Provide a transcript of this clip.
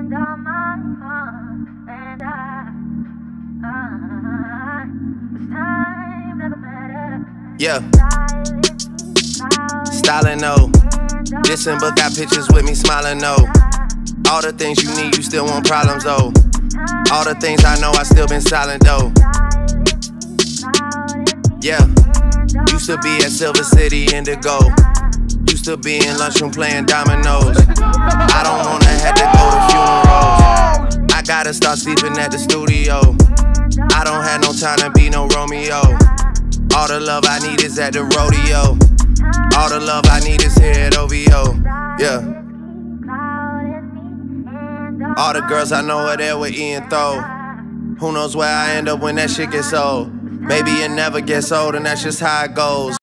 Yeah. Styling, no. Dissing, but got pictures with me smiling, no. All the things you need, you still want problems, though. All the things I know, I still been silent, though. Yeah. Used to be at Silver City Indigo. Used to be in lunchroom playing dominoes. I don't wanna have to go to funerals. I gotta start sleeping at the studio. I don't have no time to be no Romeo. All the love I need is at the rodeo. All the love I need is here at OVO. Yeah. All the girls I know are there with Ian Throw. Who knows where I end up when that shit gets old? Maybe it never gets old and that's just how it goes.